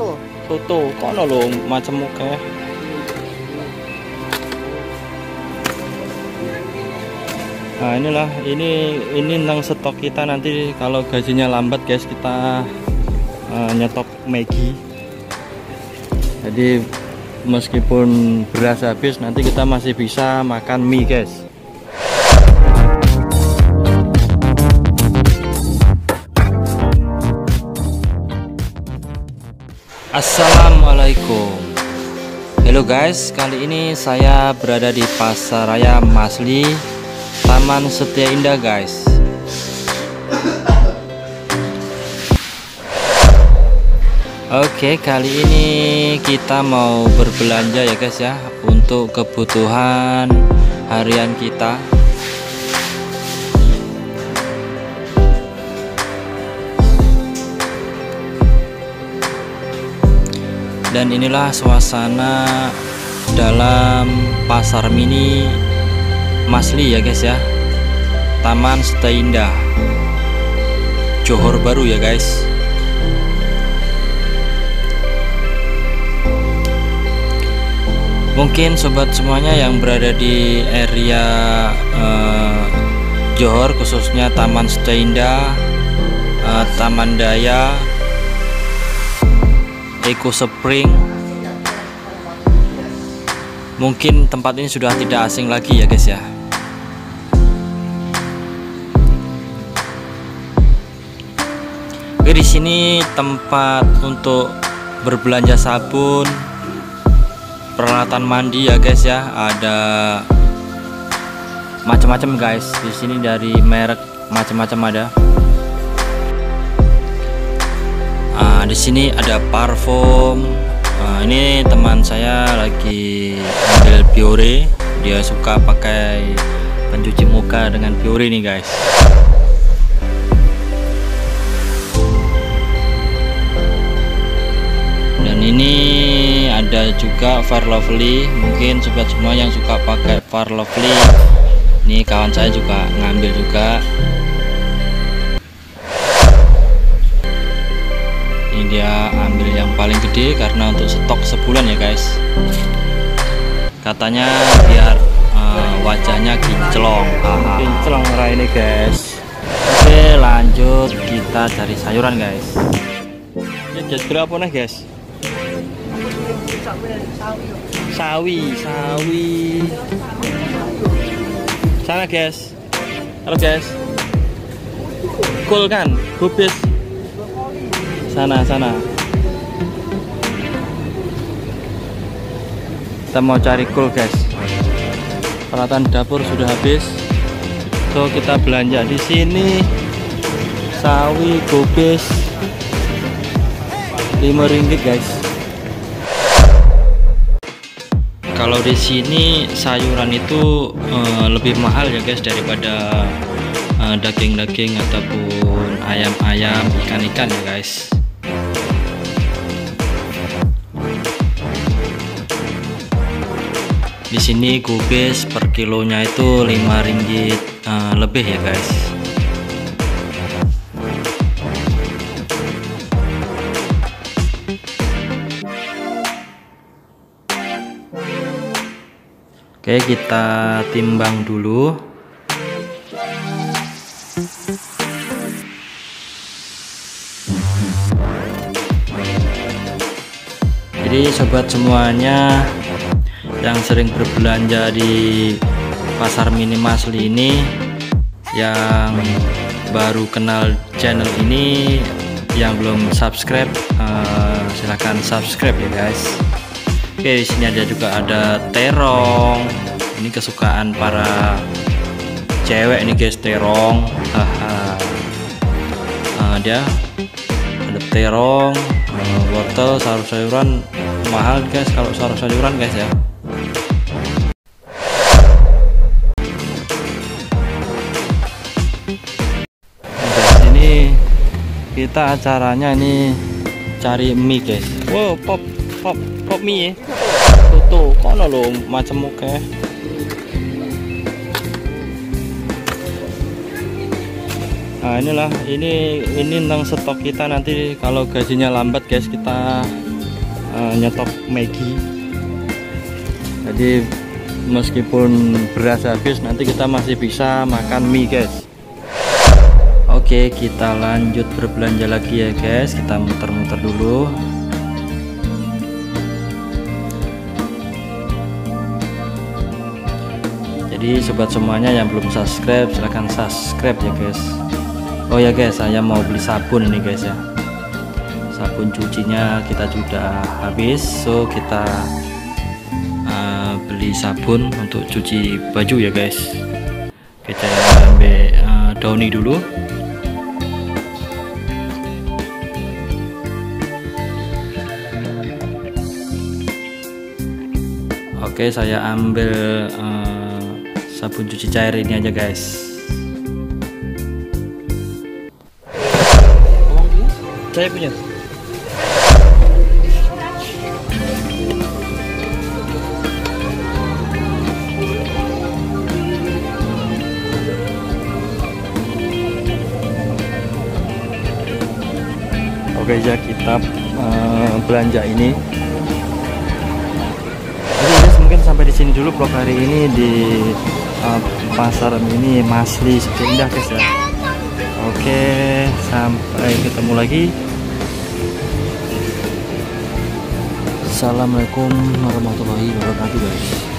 Soto, kono lho macam muka. Nah inilah, ini tentang stok kita nanti kalau gajinya lambat guys, kita nyetok Maggi. Jadi meskipun beras habis, nanti kita masih bisa makan mie guys. Assalamualaikum. Halo guys, kali ini saya berada di Pasaraya Masli, Taman Setia Indah guys. Oke, kali ini kita mau berbelanja ya guys ya, untuk kebutuhan harian kita. Dan inilah suasana dalam pasar mini Masli ya guys ya, Taman Setia Indah, Johor Bahru ya guys. Mungkin sobat semuanya yang berada di area Johor, khususnya Taman Setia Indah, Taman Daya, Eco Spring, mungkin tempat ini sudah tidak asing lagi ya guys ya. Oke, di sini tempat untuk berbelanja sabun, peralatan mandi ya guys ya. Ada macam-macam guys. Di sini dari merek macam-macam ada. Di sini ada parfum. Ini teman saya lagi ambil Biore. Dia suka pakai pencuci muka dengan Biore nih guys. Dan ini ada juga Fair Lovely. Mungkin sobat semua yang suka pakai Fair Lovely, ini kawan saya juga ngambil juga. Ini dia ambil yang paling gede karena untuk stok sebulan ya guys. Katanya biar wajahnya kinclong. Kinclong ini guys. Oke, lanjut kita cari sayuran guys. Ini jas berapa nih guys? Sawi. Sana guys. Halo guys. Cool kan? Gubis. Sana. Kita mau cari cool guys. Peralatan dapur sudah habis. So kita belanja di sini. Sawi, gubis, Rp5 guys. Kalau di sini sayuran itu lebih mahal ya guys daripada daging-daging ataupun ayam-ayam, ikan-ikan ya guys. Di sini gubis per kilonya itu Rp5 lebih ya guys. Oke, kita timbang dulu. Jadi sobat semuanya yang sering berbelanja di pasar mini Masli ini, yang baru kenal channel ini, yang belum subscribe, silahkan subscribe ya guys. Oke, di sini ada juga ada terong. Ini kesukaan para cewek nih guys, terong. Dia ada terong, wortel, sayur-sayuran mahal guys kalau sayur-sayuran guys ya. Kita acaranya ini cari mie guys. Wow, pop mie ya. Tuh kono lho macam muka. Nah inilah, ini tentang stok kita nanti kalau gajinya lambat guys, kita nyetok Maggi. Jadi meskipun beras habis, nanti kita masih bisa makan mie guys. Oke, kita lanjut berbelanja lagi ya guys. Kita muter-muter dulu. Jadi sobat semuanya yang belum subscribe, silahkan subscribe ya guys. Oh ya guys, saya mau beli sabun ini guys ya. Sabun cucinya kita sudah habis, so kita beli sabun untuk cuci baju ya guys. Oke, saya ambil Downy dulu. Oke, saya ambil sabun cuci cair ini aja guys. Saya punya. Oke ya, kita belanja ini. Oke guys, mungkin sampai di sini dulu vlog hari ini di pasar mini Masli Sipindah guys ya. Oke, sampai ketemu lagi. Assalamualaikum warahmatullahi wabarakatuh guys.